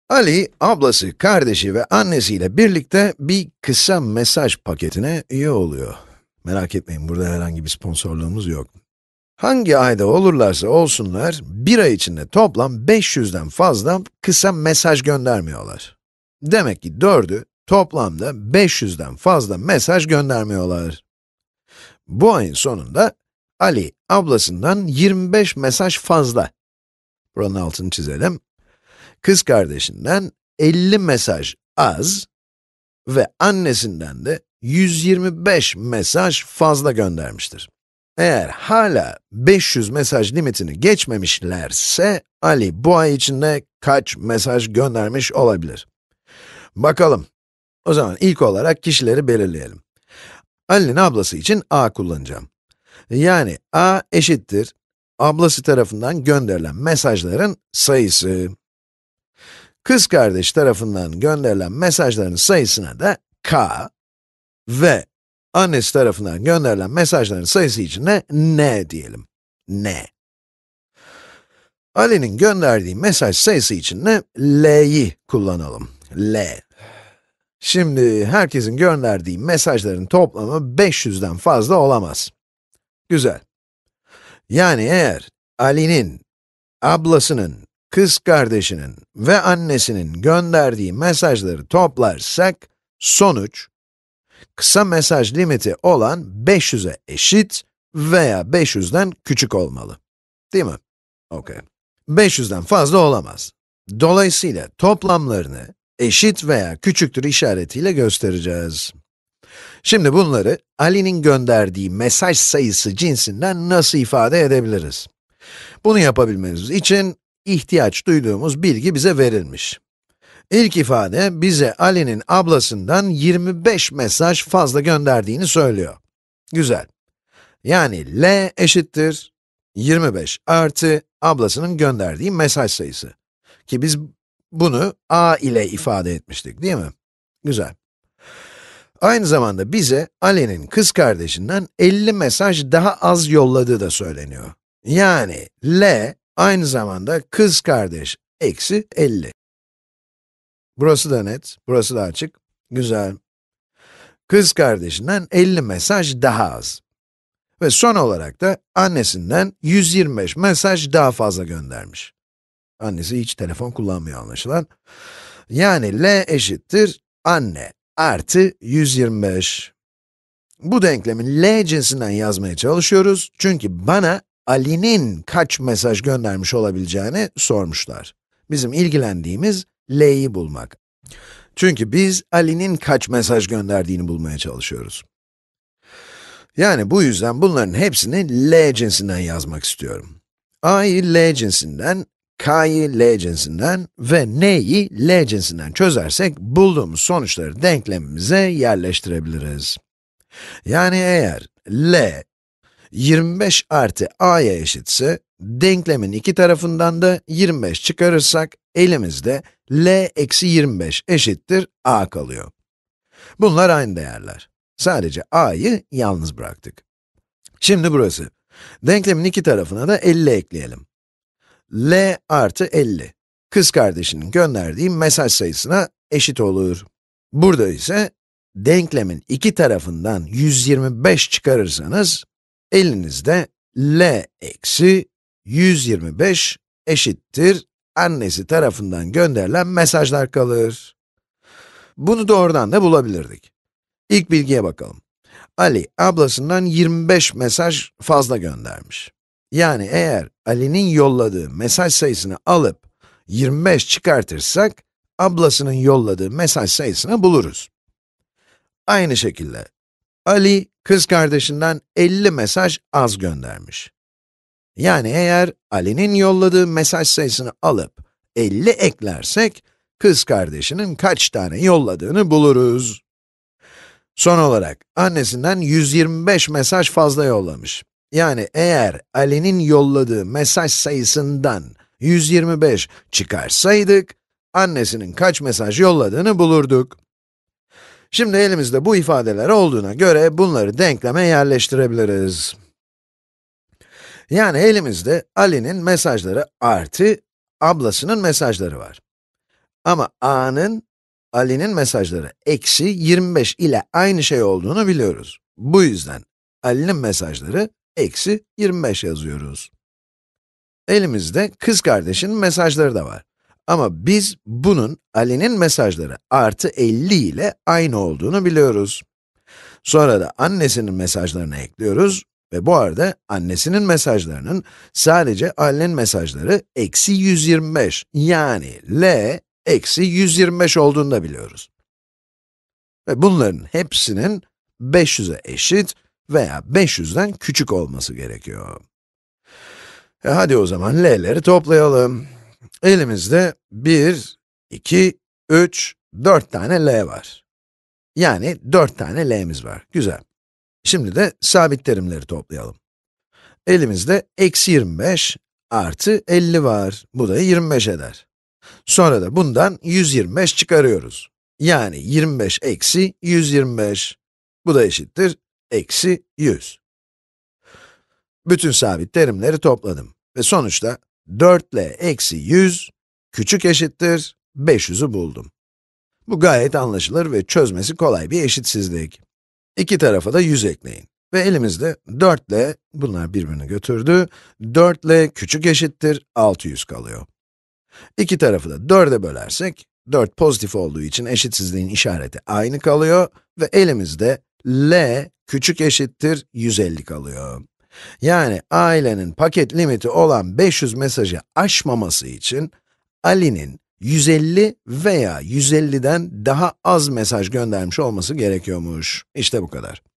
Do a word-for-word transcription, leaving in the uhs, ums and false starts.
Ali, ablası, kardeşi ve annesiyle birlikte bir kısa mesaj paketine üye oluyor. Merak etmeyin, burada herhangi bir sponsorluğumuz yok. Hangi ayda olurlarsa olsunlar, bir ay içinde toplam beş yüzden fazla kısa mesaj göndermiyorlar. Demek ki dördü toplamda beş yüzden fazla mesaj göndermiyorlar. Bu ayın sonunda Ali, ablasından yirmi beş mesaj fazla. Buranın altını çizelim. Kız kardeşinden elli mesaj az ve annesinden de yüz yirmi beş mesaj fazla göndermiştir. Eğer hala beş yüz mesaj limitini geçmemişlerse, Ali bu ay içinde kaç mesaj göndermiş olabilir? Bakalım. O zaman ilk olarak kişileri belirleyelim. Ali'nin ablası için A kullanacağım. Yani A eşittir, ablası tarafından gönderilen mesajların sayısı. Kız kardeş tarafından gönderilen mesajların sayısına da K ve annesi tarafından gönderilen mesajların sayısı için de N diyelim. N. Ali'nin gönderdiği mesaj sayısı için de L'yi kullanalım. L. Şimdi herkesin gönderdiği mesajların toplamı beş yüzden fazla olamaz. Güzel. Yani eğer Ali'nin, ablasının, kız kardeşinin ve annesinin gönderdiği mesajları toplarsak, sonuç, kısa mesaj limiti olan beş yüze eşit veya beş yüzden küçük olmalı. Değil mi? Okey. beş yüzden fazla olamaz. Dolayısıyla toplamlarını eşit veya küçüktür işaretiyle göstereceğiz. Şimdi bunları Ali'nin gönderdiği mesaj sayısı cinsinden nasıl ifade edebiliriz? Bunu yapabilmemiz için ihtiyaç duyduğumuz bilgi bize verilmiş. İlk ifade bize Ali'nin ablasından yirmi beş mesaj fazla gönderdiğini söylüyor. Güzel. Yani L eşittir yirmi beş artı ablasının gönderdiği mesaj sayısı. Ki biz bunu A ile ifade etmiştik, değil mi? Güzel. Aynı zamanda bize Ali'nin kız kardeşinden elli mesaj daha az yolladığı da söyleniyor. Yani L aynı zamanda kız kardeş eksi elli. Burası da net, burası da açık. Güzel. Kız kardeşinden elli mesaj daha az. Ve son olarak da annesinden yüz yirmi beş mesaj daha fazla göndermiş. Annesi hiç telefon kullanmıyor anlaşılan. Yani L eşittir anne artı yüz yirmi beş. Bu denklemi L cinsinden yazmaya çalışıyoruz çünkü bana Ali'nin kaç mesaj göndermiş olabileceğini sormuşlar. Bizim ilgilendiğimiz L'yi bulmak. Çünkü biz Ali'nin kaç mesaj gönderdiğini bulmaya çalışıyoruz. Yani bu yüzden bunların hepsini L cinsinden yazmak istiyorum. A'yı L cinsinden, K'yı L cinsinden ve N'yi L cinsinden çözersek bulduğumuz sonuçları denklemimize yerleştirebiliriz. Yani eğer L yirmi beş artı A'ya eşitse, denklemin iki tarafından da yirmi beş çıkarırsak, elimizde L eksi yirmi beş eşittir A kalıyor. Bunlar aynı değerler. Sadece A'yı yalnız bıraktık. Şimdi burası. Denklemin iki tarafına da elli ekleyelim. L artı elli, kız kardeşinin gönderdiği mesaj sayısına eşit olur. Burada ise, denklemin iki tarafından yüz yirmi beş çıkarırsanız, elinizde L eksi yüz yirmi beş eşittir annesi tarafından gönderilen mesajlar kalır. Bunu doğrudan da bulabilirdik. İlk bilgiye bakalım. Ali, ablasından yirmi beş mesaj fazla göndermiş. Yani eğer Ali'nin yolladığı mesaj sayısını alıp yirmi beş çıkartırsak, ablasının yolladığı mesaj sayısını buluruz. Aynı şekilde, Ali, kız kardeşinden elli mesaj az göndermiş. Yani eğer Ali'nin yolladığı mesaj sayısını alıp elli eklersek, kız kardeşinin kaç tane yolladığını buluruz. Son olarak, annesinden yüz yirmi beş mesaj fazla yollamış. Yani eğer Ali'nin yolladığı mesaj sayısından yüz yirmi beş çıkarsaydık, annesinin kaç mesaj yolladığını bulurduk. Şimdi elimizde bu ifadeler olduğuna göre bunları denkleme yerleştirebiliriz. Yani elimizde Ali'nin mesajları artı ablasının mesajları var. Ama A'nın, Ali'nin mesajları eksi yirmi beş ile aynı şey olduğunu biliyoruz. Bu yüzden Ali'nin mesajları eksi yirmi beş yazıyoruz. Elimizde kız kardeşinin mesajları da var. Ama biz bunun Ali'nin mesajları artı elli ile aynı olduğunu biliyoruz. Sonra da annesinin mesajlarını ekliyoruz ve bu arada annesinin mesajlarının sadece Ali'nin mesajları eksi yüz yirmi beş, yani L eksi yüz yirmi beş olduğunu da biliyoruz. Ve bunların hepsinin beş yüze eşit veya beş yüzden küçük olması gerekiyor. E hadi o zaman l'leri toplayalım. Elimizde bir, iki, üç, dört tane l var. Yani dört tane l'miz var. Güzel. Şimdi de sabit terimleri toplayalım. Elimizde eksi yirmi beş artı elli var. Bu da yirmi beş eder. Sonra da bundan yüz yirmi beş çıkarıyoruz. Yani yirmi beş eksi yüz yirmi beş. Bu da eşittir eksi yüz. Bütün sabit terimleri topladım. Ve sonuçta dört l eksi yüz küçük eşittir beş yüzü buldum. Bu gayet anlaşılır ve çözmesi kolay bir eşitsizlik. İki tarafa da yüz ekleyin. Ve elimizde dört l, bunlar birbirini götürdü, dört l küçük eşittir altı yüz kalıyor. İki tarafı da dörde bölersek, dört pozitif olduğu için eşitsizliğin işareti aynı kalıyor ve elimizde l küçük eşittir yüz elli kalıyor. Yani ailenin paket limiti olan beş yüz mesajı aşmaması için Ali'nin yüz elli veya yüz elliden daha az mesaj göndermiş olması gerekiyormuş. İşte bu kadar.